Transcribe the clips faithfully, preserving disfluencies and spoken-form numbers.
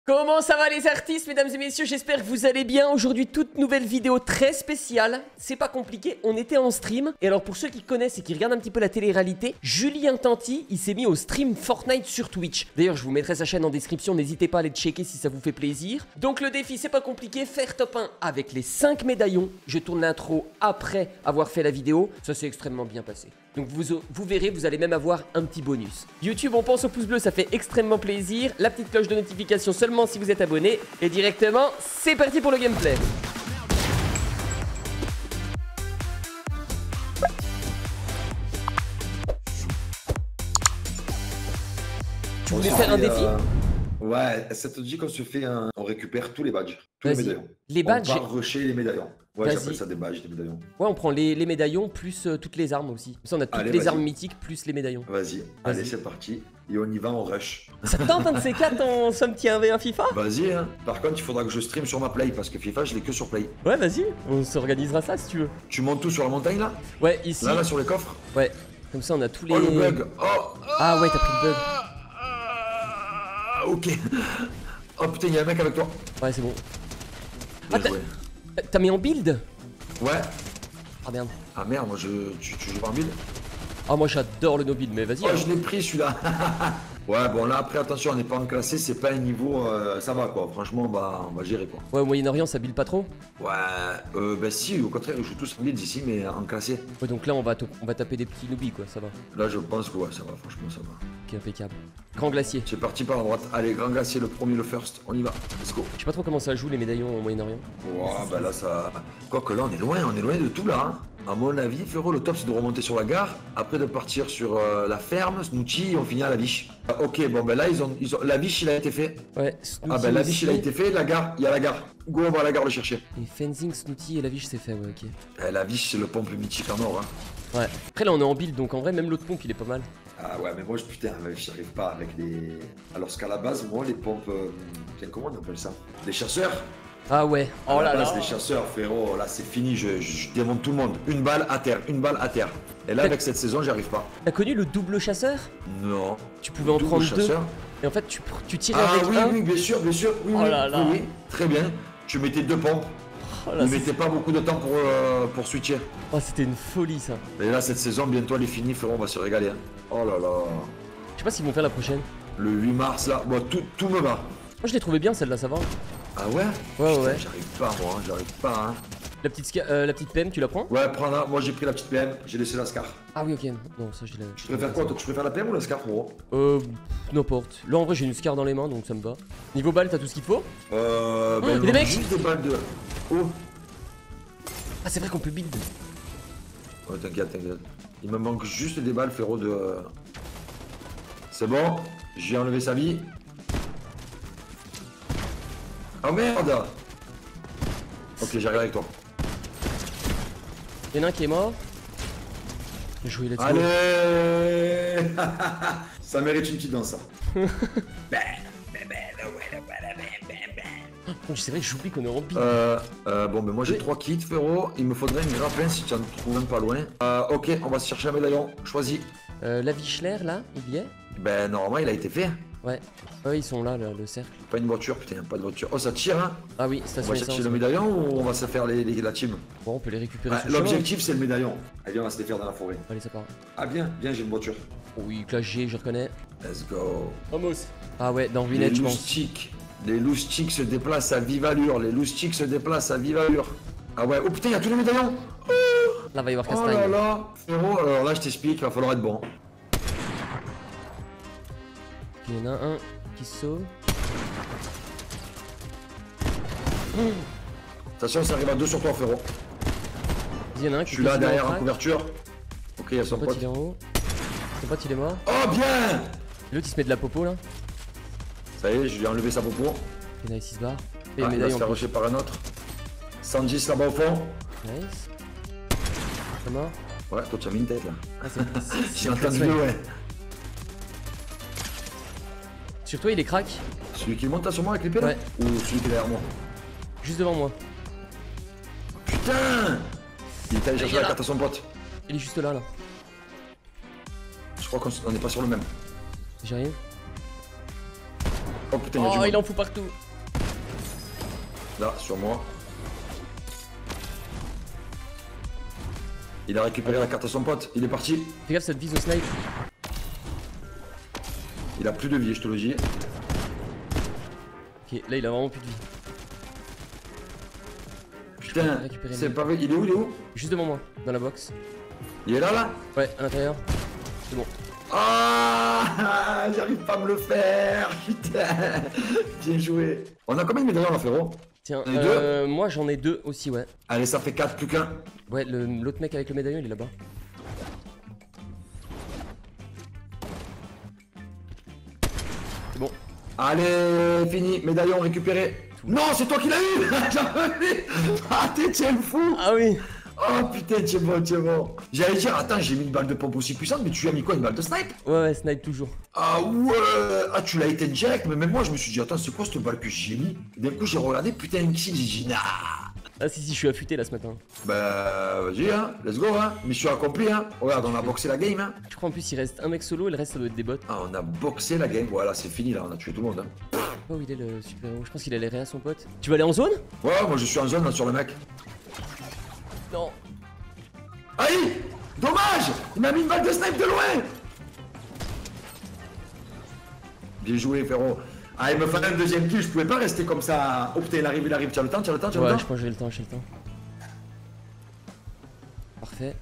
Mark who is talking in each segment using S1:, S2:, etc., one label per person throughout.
S1: Comment ça va les artistes, mesdames et messieurs, j'espère que vous allez bien. Aujourd'hui, toute nouvelle vidéo très spéciale. C'est pas compliqué, on était en stream. Et alors pour ceux qui connaissent et qui regardent un petit peu la télé-réalité, Julien Tanti, il s'est mis au stream Fortnite sur Twitch. D'ailleurs, je vous mettrai sa chaîne en description, n'hésitez pas à aller checker si ça vous fait plaisir. Donc le défi, c'est pas compliqué, faire top un avec les cinq médaillons. Je tourne l'intro après avoir fait la vidéo. Ça s'est extrêmement bien passé. Donc vous, vous verrez, vous allez même avoir un petit bonus. YouTube, on pense au pouce bleu, ça fait extrêmement plaisir. La petite cloche de notification seulement si vous êtes abonné. Et directement, c'est parti pour le gameplay. Tu voulais faire un défi ?
S2: Ouais, ça te dit qu'on se fait un... On récupère tous les badges, tous les médaillons.
S1: Les badges.
S2: On va rusher les médaillons. Ouais, j'appelle ça des badges, des médaillons.
S1: Ouais, on prend les, les médaillons plus euh, toutes les armes aussi. Comme ça, on a toutes allez, les armes mythiques plus les médaillons.
S2: Vas-y, vas allez, c'est parti. Et on y va, on rush.
S1: Ça te tente un de ces quatre, on se petit un v un FIFA?
S2: Vas-y, hein. Par contre, il faudra que je stream sur ma Play parce que FIFA, je l'ai que sur Play.
S1: Ouais, vas-y, on s'organisera ça si tu veux.
S2: Tu montes tout sur la montagne là?
S1: Ouais, ici.
S2: Là, là, sur les coffres?
S1: Ouais, comme ça, on a tous les.
S2: Oh, le bug! Oh!
S1: Ah ouais, t'as pris le bug.
S2: Ah, ok. Oh putain, il y a un mec avec toi.
S1: Ouais, c'est bon. Ah, t'as mis en build?
S2: Ouais.
S1: Ah merde.
S2: Ah merde, moi je. Tu, tu joues pas en build?
S1: Ah, moi j'adore le no build, mais vas-y.
S2: Oh,
S1: hein.
S2: Je l'ai pris celui-là. Ouais, bon là après, attention, on n'est pas en classé, c'est pas un niveau. Euh, ça va quoi, franchement, on va, on va gérer quoi.
S1: Ouais, au Moyen-Orient, ça build pas trop?
S2: Ouais, euh, bah si, au contraire, ils jouent tous en build ici, mais en classé.
S1: Ouais, donc là, on va, on va taper des petits newbies quoi, ça va.
S2: Là, je pense que ouais, ça va, franchement, ça va.
S1: Ok, impeccable. Grand glacier.
S2: C'est parti par la droite. Allez, grand glacier, le premier, le first, on y va. Let's go.
S1: Je sais pas trop comment ça joue les médaillons au Moyen-Orient.
S2: Ouais, bah là, ça. Quoique là, on est loin, on est loin de tout là. Hein. À mon avis, frérot, le top c'est de remonter sur la gare, après de partir sur euh, la ferme, Snooty, et on finit à la Viche. Ah, ok, bon ben là, ils ont, ils ont... la Viche, il a été fait.
S1: Ouais,
S2: Snooty. Ah ben la Viche, il a été fait, la gare, il y a la gare. Go, on va à la gare le chercher.
S1: Et Fencing, Snooty et la Viche, c'est fait, ouais, ok.
S2: Eh, la Viche, c'est le pompe mythique en or. Hein.
S1: Ouais. Après, là, on est en build, donc en vrai, même l'autre pompe, il est pas mal.
S2: Ah ouais, mais moi, je, putain, j'arrive pas avec les. Alors qu'à la base, moi, les pompes. Euh... Tiens, comment on appelle ça? Les chasseurs.
S1: Ah ouais, oh là là.
S2: Les chasseurs, frérot, là c'est fini, je, je, je démonte tout le monde. Une balle à terre, une balle à terre. Et là, avec cette saison, j'y arrive pas.
S1: T'as connu le double chasseur?
S2: Non.
S1: Tu pouvais en
S2: double
S1: prendre
S2: chasseur.
S1: deux. Et en fait, tu, tu tirais
S2: ah,
S1: avec
S2: oui,
S1: un.
S2: oui, bien sûr, bien sûr. Oui,
S1: oh
S2: oui,
S1: là là.
S2: oui, oui, très bien. Tu mettais deux pompes. Oh là, ne mettez pas beaucoup de temps pour, euh, pour switcher.
S1: Oh, c'était une folie ça.
S2: Et là, cette saison, bientôt elle est finie, frérot, on va se régaler. Hein. Oh là là.
S1: Je sais pas s'ils vont faire la prochaine.
S2: Le huit mars, là, bon, tout, tout me va.
S1: Moi, je l'ai trouvé bien celle-là, ça va.
S2: Ah ouais?
S1: Ouais,
S2: putain,
S1: ouais.
S2: J'arrive pas, moi, hein, j'arrive pas. Hein.
S1: La petite, euh, la petite P M, tu la prends?
S2: Ouais, prends-la. Moi, j'ai pris la petite P M, j'ai laissé la Scar.
S1: Ah oui, ok. Non, ça, je l'ai.
S2: Tu préfères quoi, toi? Tu préfères la P M ou la Scar, frérot?
S1: Euh. N'importe. Là, en vrai, j'ai une Scar dans les mains, donc ça me va. Niveau balle, t'as tout ce qu'il faut?
S2: Euh.
S1: Oh,
S2: ben,
S1: des mecs
S2: juste des balles de. Oh!
S1: Ah, c'est vrai qu'on peut build.
S2: Ouais, t'inquiète, t'inquiète. Il me manque juste des balles, frérot, de. C'est bon, j'ai enlevé sa vie. Oh merde! Ok, j'arrive avec toi.
S1: Il y en a un qui est mort. Jouer là-dessus.
S2: Allez! Ça mérite une petite danse, ça.
S1: C'est vrai que j'oublie qu'on est en build.
S2: Euh, euh, bon, ben moi j'ai trois kits, frérot. Il me faudrait une grappin si tu en trouves même pas loin. Euh, ok, on va se chercher un médaillon. Choisis.
S1: Euh, la Vichler, là, il y est?
S2: Ben, normalement, il a été fait.
S1: Ouais. Ouais, ils sont là, le, le cercle.
S2: Pas une voiture, putain, pas de voiture. Oh, ça tire, hein?
S1: Ah oui,
S2: On
S1: station
S2: va chercher
S1: essence.
S2: le médaillon ou on va se faire les, les, la team?
S1: Bon, on peut les récupérer.
S2: Ouais, l'objectif, c'est le médaillon. Allez, on va se les faire dans la forêt.
S1: Allez, ça part.
S2: Ah, bien, bien, j'ai une voiture.
S1: Oui, classe G, je reconnais.
S2: Let's go.
S1: Vamos. Ah ouais, dans
S2: Les
S1: Ruinette, je pense.
S2: loustiques. Les loustiques se déplacent à vive allure. Les loustiques se déplacent à vive allure. Ah ouais, oh putain, il y a tous les médaillons. Oh
S1: Là, va y avoir
S2: Oh
S1: Castagne.
S2: là là. Frérot, alors là, je t'explique, il va falloir être bon.
S1: Il y en a un qui se sauve.
S2: Attention, ça arrive à deux sur toi, frérot.
S1: Il y en a un
S2: Je
S1: qui
S2: suis là
S1: est
S2: derrière en
S1: crack.
S2: couverture. Ok, il y a son
S1: Son pote,
S2: pote.
S1: il est en haut. Son pote, il est mort.
S2: Oh bien.
S1: L'autre, il se met de la popo là.
S2: Ça y est, je lui ai enlevé sa popo.
S1: Il y en a six barres. Et
S2: Ah,
S1: le
S2: il va
S1: médaille
S2: se
S1: en
S2: faire
S1: plus.
S2: rusher par un autre. cent dix là-bas au fond.
S1: Nice. C'est mort.
S2: Ouais, toi tu as mis une tête là.
S1: Ah, c'est
S2: J'ai entendu deux, ouais.
S1: Sur toi, il est crack.
S2: Celui qui monte là sur moi avec l'épée là?
S1: Ouais.
S2: Ou celui qui est derrière moi?
S1: Juste devant moi.
S2: Putain! Il est allé chercher la carte à son pote.
S1: Il est juste là, là.
S2: Je crois qu'on n'est pas sur le même.
S1: J'arrive.
S2: Oh putain, il y a du
S1: Oh,
S2: monde.
S1: il en fout partout.
S2: Là, sur moi. Il a récupéré la carte à son pote, il est parti.
S1: Fais gaffe, ça te vise au snipe.
S2: Il a plus de vie, je te le dis.
S1: Ok, là il a vraiment plus de vie.
S2: Putain,
S1: récupérer
S2: c'est
S1: lui.
S2: pas vrai, il est où, il est où?
S1: Juste devant moi, dans la box.
S2: Il est là, là?
S1: Ouais, à l'intérieur. C'est bon.
S2: Ah, j'arrive pas à me le faire, putain. Bien joué. On a combien de médaillons là, frérot?
S1: Tiens,
S2: On est
S1: euh, moi j'en ai deux aussi, ouais.
S2: Allez, ça fait quatre, plus qu'un.
S1: Ouais, le- l'autre mec avec le médaillon il est là-bas. C'est bon.
S2: Allez, fini, médaillon récupéré. Non, c'est toi qui l'as eu. J'en ai- Ah, t'es tiens fou.
S1: Ah oui.
S2: Oh putain, tu es bon, tu es bon. J'allais dire, attends, j'ai mis une balle de pompe aussi puissante, mais tu as mis quoi, une balle de snipe?
S1: Ouais, ouais, snipe toujours.
S2: Ah ouais. Ah, tu l'as éteint direct, mais même moi, je me suis dit, attends, c'est quoi cette balle que j'ai mis? D'un coup, j'ai regardé, putain, une kill, j'ai dit, nah.
S1: Ah si, si, je suis affûté là ce matin.
S2: Bah, vas-y, hein, let's go, hein. Mission accomplie, hein. Regarde, on a boxé la game, hein.
S1: Je crois en plus il reste un mec solo et le reste ça doit être des bots.
S2: Ah, on a boxé la game, voilà, c'est fini là, on a tué tout le monde, hein.
S1: Oh, où il est le super héros? Je pense qu'il allait réa son pote. Tu vas aller en zone?
S2: Ouais, moi je suis en zone là sur le mec.
S1: Non.
S2: Aïe! Dommage! Il m'a mis une balle de snipe de loin! Bien joué, frérot. Ah, il me fallait un deuxième kill, je pouvais pas rester comme ça. Oh putain, il arrive, il arrive, tu as le temps, tu as le temps, tu as le
S1: Ouais,
S2: temps?
S1: je pense que j'ai le temps, j'ai le temps. Parfait.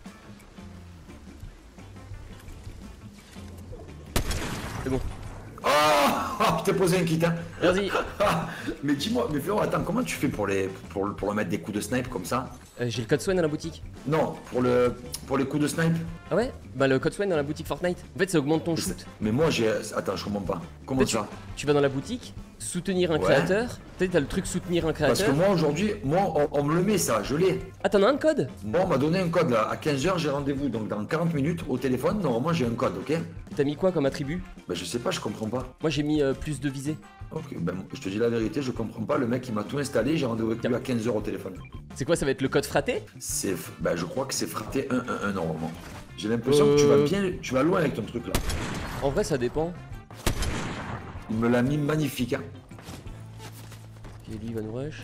S1: C'est bon.
S2: Oh, oh, je t'ai posé un kit, hein.
S1: Vas-y.
S2: Mais dis-moi, mais frérot, attends, comment tu fais pour, les, pour, pour le mettre des coups de snipe comme ça?
S1: Euh, j'ai le code Swan dans la boutique.
S2: Non, pour, le, pour les coups de snipe.
S1: Ah ouais? Bah le code Swan dans la boutique Fortnite. En fait ça augmente ton
S2: Mais
S1: shoot.
S2: c'est- Mais moi j'ai... Attends, je comprends pas. Comment
S1: En fait,
S2: ça?
S1: Tu vas dans la boutique, soutenir un
S2: Ouais.
S1: créateur. Tu sais, t'as le truc soutenir un
S2: Parce que
S1: créateur.
S2: moi aujourd'hui, moi on, on me le met ça, je l'ai.
S1: Ah t'en as un code?
S2: Moi on m'a donné un code là, à quinze heures j'ai rendez-vous, donc dans quarante minutes au téléphone, normalement j'ai un code, ok?
S1: T'as mis quoi comme attribut?
S2: Bah je sais pas, je comprends pas.
S1: Moi j'ai mis euh, plus de visée.
S2: Ok, ben je te dis la vérité, je comprends pas, le mec il m'a tout installé, j'ai rendez-vous avec lui à quinze heures au téléphone.
S1: C'est quoi, ça va être le code fraté?
S2: C'est... Bah je crois que c'est fraté un un un normalement. J'ai l'impression que tu vas
S1: Euh.
S2: bien... Tu vas loin avec ton truc là.
S1: En vrai ça dépend.
S2: Il me l'a mis magnifique, hein.
S1: Ok, lui il va nous rush.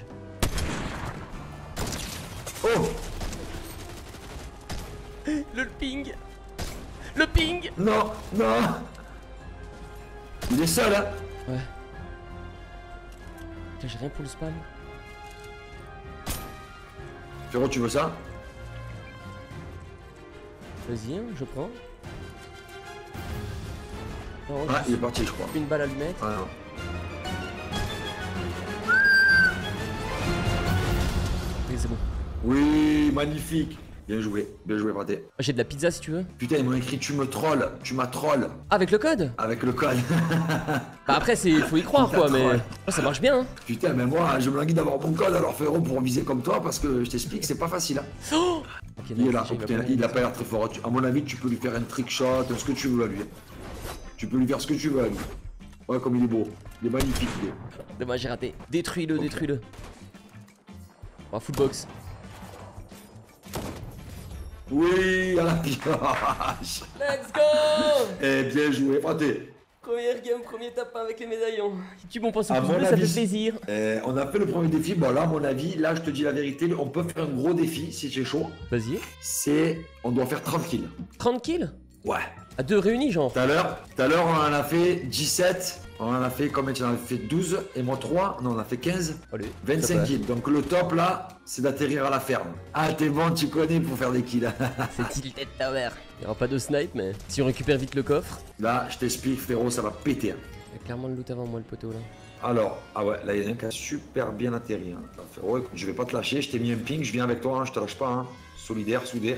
S2: Oh!
S1: Le ping. Le ping.
S2: Non! Non! Il est seul, hein.
S1: Ouais. Putain, j'ai rien pour le spam.
S2: Frérot, tu veux ça?
S1: Vas-y, hein, je prends. Non,
S2: Ah,
S1: juste
S2: il est parti, je crois.
S1: une balle à lui mettre.
S2: Ah non.
S1: Oui, c'est bon.
S2: Oui, magnifique. Bien joué, bien joué, raté.
S1: J'ai de la pizza si tu veux.
S2: Putain, ils m'ont écrit tu me trolls, tu m'as troll
S1: Ah, avec le code?
S2: avec le code.
S1: Bah après, c'est faut y croire
S2: Putain,
S1: quoi, mais
S2: troll.
S1: oh, ça marche bien. Hein.
S2: Putain, mais moi, je me languis d'avoir mon code alors frérot pour viser comme toi parce que je t'explique, c'est pas facile. Hein.
S1: Oh ok,
S2: Il est
S1: nice,
S2: là,
S1: j'ai
S2: oh,
S1: eu
S2: putain,
S1: la
S2: il a
S1: bonne
S2: pas l'air très fort. Tu- À mon avis, tu peux lui faire un trick shot, ce que tu veux à lui. Tu peux lui faire ce que tu veux à lui. Ouais, comme il est beau. Il est magnifique, il est.
S1: Dommage, j'ai raté. Détruis-le,
S2: Ok.
S1: détruis-le. Oh, footbox.
S2: Oui, à la pioche.
S1: Let's go.
S2: Eh, bien joué, raté.
S1: Première game, premier tapin avec les médaillons. Tu m'en penses au
S2: À
S1: pouce
S2: mon
S1: bleu, ça
S2: avis,
S1: fait plaisir.
S2: Eh, on a fait le premier défi. Bon, là, à mon avis, là, je te dis la vérité, on peut faire un gros défi si tu es chaud.
S1: Vas-y.
S2: C'est. On doit faire trente kills.
S1: trente kills?
S2: Ouais.
S1: À deux réunis, genre.
S2: Tout à l'heure, tout à l'heure, on en a fait dix-sept. On en a fait combien? Tu en as fait douze. Et moi trois. Non, on en a fait quinze.
S1: Allez,
S2: vingt-cinq
S1: ça va.
S2: kills. Donc le top là, c'est d'atterrir à la ferme. Ah, t'es bon, tu connais pour faire des kills.
S1: C'est tilted tower. Il n'y aura pas de snipe, mais si on récupère vite le coffre.
S2: Là, je t'explique, frérot, ça va péter. hein.
S1: Il y a clairement le loot avant moi, le poteau là.
S2: Alors, ah ouais, là, il y en a un qui a super bien atterri. Hein. Alors, frérot, écoute, je vais pas te lâcher. Je t'ai mis un ping, je viens avec toi, hein, je te lâche pas. Hein. Solidaire, soudé.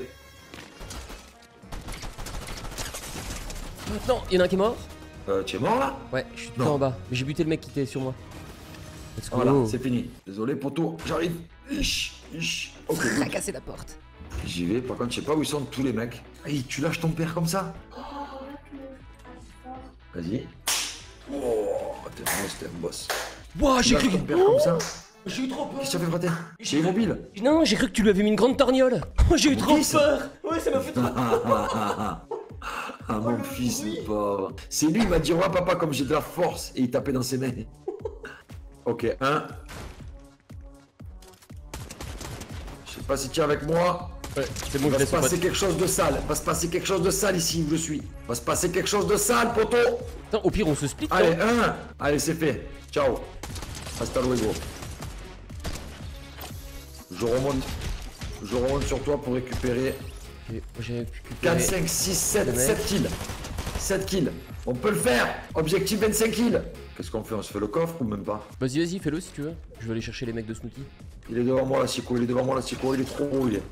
S1: Non, il y en a un qui est mort.
S2: Euh, tu es mort là?
S1: Ouais, je suis tout
S2: Non.
S1: en bas. Mais j'ai buté le mec qui était sur moi. Let's go.
S2: Voilà, c'est fini. Désolé, poteau, j'arrive. Ich, ich. Ok,
S1: Ah,
S2: good.
S1: casser la porte.
S2: J'y vais. Par contre, je sais pas où ils sont tous les mecs. Hey, tu lâches ton père comme ça? Vas-y. Oh, t'es un boss, t'es un boss.
S1: Ouah,
S2: Tu
S1: j'ai
S2: lâches
S1: cru
S2: ton
S1: que.
S2: père comme ça?
S1: J'ai eu trop peur.
S2: Qu'est-ce que tu as fait, frater? J'ai immobile.
S1: Non, j'ai cru que tu lui avais mis une grande torgnole. Oh, j'ai eu trop
S2: Qui, ça
S1: peur. Ouais, ça m'a fait trop.
S2: Ah, mon fils, le pauvre. C'est lui, il m'a dit, ouais, papa, comme j'ai de la force. Et il tapait dans ses mains. Ok, un. Je sais pas si tu es avec moi.
S1: Ouais, c'est bon,
S2: Il
S1: je
S2: va
S1: laisse
S2: se passer
S1: pas.
S2: quelque chose de sale. Il va se passer quelque chose de sale ici où je suis. Il va se passer quelque chose de sale, poteau.
S1: Attends, au pire, on se split.
S2: Allez,
S1: non
S2: un. Allez, c'est fait. Ciao. Hasta luego. Je remonte. Je remonte sur toi pour récupérer
S1: Ok, j'ai récupéré.
S2: quatre, cinq, six, sept,
S1: Le mec.
S2: sept kills. sept kills. On peut le faire. Objectif vingt-cinq kills. Qu'est-ce qu'on fait? On se fait le coffre ou même pas?
S1: Vas-y, vas-y, fais-le si tu veux. Je vais aller chercher les mecs de Snooty.
S2: Il est devant moi, la Chico. Il est devant moi, la Chico. Il est trop haut, il est.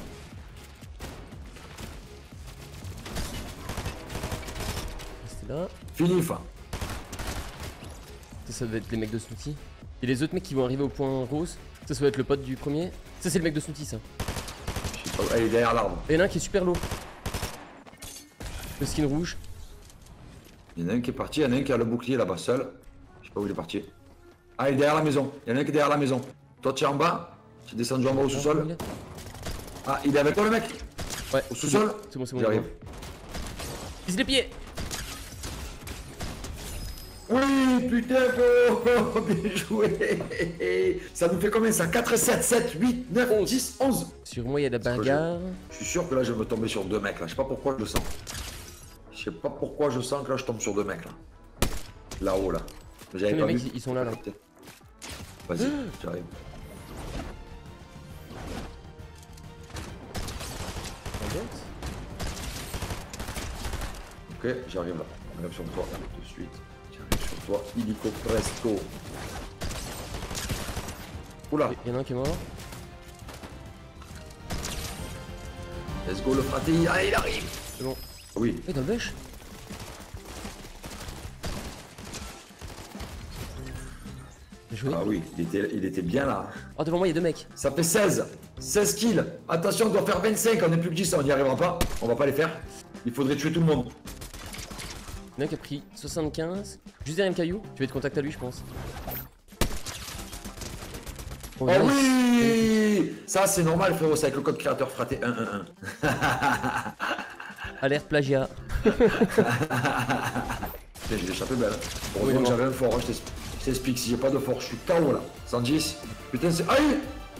S1: C'était là.
S2: Fini, fin.
S1: Ça, ça doit être les mecs de Snooty. Et les autres mecs qui vont arriver au point rose. Ça, ça va être le pote du premier. Ça, c'est le mec de Snooty, ça.
S2: Je sais pas. Ah, il est derrière l'arbre.
S1: Et il y en a un qui est super low. Le skin rouge.
S2: Il y en a un qui est parti. Il y en a un qui a le bouclier là-bas seul. Je sais pas où il est parti. Ah, il est derrière la maison. Il y en a un qui est derrière la maison. Toi, tu es en bas. Tu es descendu en bas au sous-sol. Ah, il est avec toi, le mec?
S1: Ouais.
S2: Au sous-sol?
S1: C'est bon, c'est bon.
S2: J'arrive.
S1: Vise les pieds.
S2: Oui, putain, oh, bien joué. Ça nous fait combien ça? Quatre, sept, sept, huit, neuf, dix, onze.
S1: Sur moi, il y a de la
S2: que
S1: bagarre.
S2: Je suis sûr que là, je vais me tomber sur deux mecs là. Je sais pas pourquoi je le sens. Je sais pas pourquoi je sens que là, je tombe sur deux mecs là. Là-haut là. J'avais
S1: Les
S2: pas
S1: mecs,
S2: vu.
S1: ils sont là, là.
S2: Vas-y, j'arrive. Ok, j'arrive là. J'arrive sur toi tout de suite. J'arrive sur toi. Illico presto. Oula,
S1: Il y en a un qui est mort.
S2: let's go le fraté. Allez, il arrive.
S1: C'est bon.
S2: Oui.
S1: Eh, dans le bêche. Bien joué.
S2: Ah oui, il était, il était bien là.
S1: Oh, devant moi, il y a deux mecs.
S2: Ça fait seize. seize kills. Attention, on doit faire vingt-cinq. On est plus que dix, on n'y arrivera pas. On va pas les faire. Il faudrait tuer tout le monde.
S1: Il y en a un qui a pris soixante-quinze. Juste derrière un caillou. Tu vas être contact à lui, je pense.
S2: Oh,
S1: nice.
S2: oui. Ça, c'est normal, frérot. C'est avec le code créateur fraté un un un.
S1: Alerte plagiat.
S2: Putain, j'ai échappé belle. Pour
S1: Oui,
S2: que
S1: non.
S2: j'avais un fort, hein, je t'explique- je t'explique. Si j'ai pas de fort, je suis K O là. cent dix. Putain, c'est. Aïe.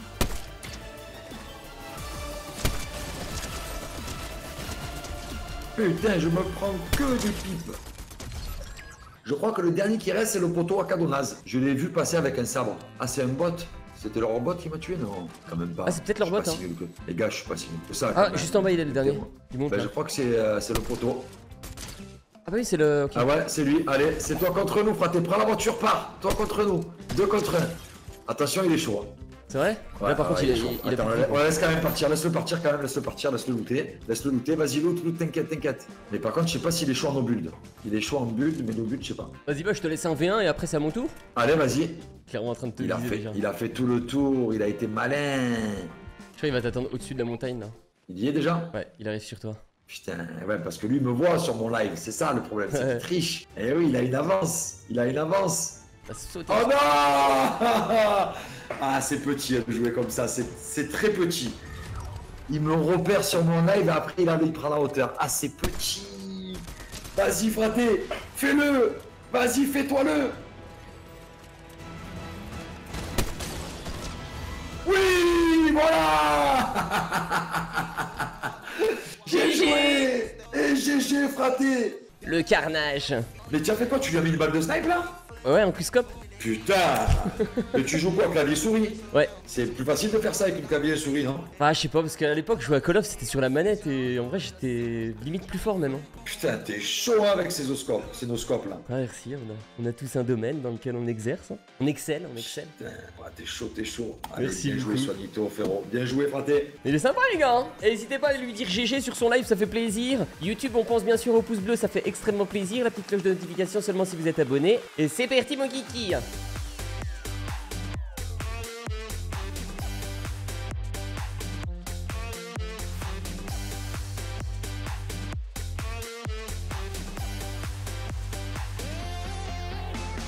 S2: Putain, je me prends que des pipes. Je crois que le dernier qui reste, c'est le poteau à Cadonaz. Je l'ai vu passer avec un sabre. Ah, c'est un bot. C'était leur bot qui m'a tué? Non, quand même pas.
S1: Ah, c'est peut-être leur
S2: Je suis
S1: bot,
S2: pas si nul que- Les gars, je suis pas si nul que ça.
S1: Ah,
S2: quand même.
S1: juste en bas, il est le dernier. Il monte
S2: Ben,
S1: là.
S2: je crois que c'est euh, c'est le poteau.
S1: Ah, bah oui, c'est le. ok.
S2: Ah ouais, c'est lui. Allez, c'est toi contre nous, fraté. Prends la voiture, pars. Toi contre nous. Deux contre un. Attention, il est chaud. hein.
S1: C'est vrai?
S2: Ouais,
S1: Là, par
S2: ouais,
S1: contre, il,
S2: est
S1: a-
S2: chaud.
S1: il, il a
S2: Attends,
S1: plus
S2: la-
S1: pris.
S2: ouais, laisse quand même partir. Laisse-le partir quand même. Laisse-le partir. Laisse-le looter. Laisse-le looter. Vas-y, loot, loot. T'inquiète, t'inquiète. Mais par contre, je sais pas s'il est chaud en no build. Il est chaud en build, mais no build, je sais pas.
S1: Vas-y, bah, je te laisse un V un et après, c'est à mon tour.
S2: Allez, vas-y.
S1: Clairement en train de te
S2: Il a
S1: viser
S2: fait,
S1: déjà.
S2: il a fait tout le tour. Il a été malin.
S1: Je crois qu'il va t'attendre au-dessus de la montagne là.
S2: Il y est déjà?
S1: Ouais, il arrive sur toi.
S2: Putain, ouais, parce que lui il me voit sur mon live. C'est ça le problème. C'est qu'il
S1: Ouais.
S2: triche. Eh oui, il a une avance. Il a une avance.
S1: Va sauter.
S2: Oh non. Ah, c'est petit de jouer comme ça, c'est c'est très petit. Il me repère sur mon live et après il, a, il prend la hauteur. Ah, c'est petit. Vas-y, fraté, fais-le. Vas-y, fais-toi-le. Oui, voilà. J'ai joué. Et G G, fraté.
S1: Le carnage.
S2: Mais tu as fait quoi? Tu lui as mis une balle de snipe là?
S1: Ouais, un quickscope.
S2: Putain. Mais tu joues quoi, clavier souris?
S1: Ouais.
S2: C'est plus facile de faire ça avec une clavier souris, non?
S1: Ah, je sais pas, parce qu'à l'époque, je jouais à Call of, c'était sur la manette et en vrai, j'étais limite plus fort même. hein.
S2: Putain, t'es chaud hein, avec ces oscopes, ces noscopes là.
S1: Ah, merci, on a, on a tous un domaine dans lequel on exerce. hein. On excelle, on excelle.
S2: Putain, ouais, t'es chaud, t'es chaud. Allez,
S1: Merci
S2: bien joué,
S1: beaucoup.
S2: Swanito, frérot. Bien joué, fraté.
S1: Il est sympa, les gars. hein. Et n'hésitez pas à lui dire G G sur son live, ça fait plaisir. YouTube, on pense bien sûr au pouce bleu, ça fait extrêmement plaisir. La petite cloche de notification seulement si vous êtes abonné. Et c'est parti, mon kiki.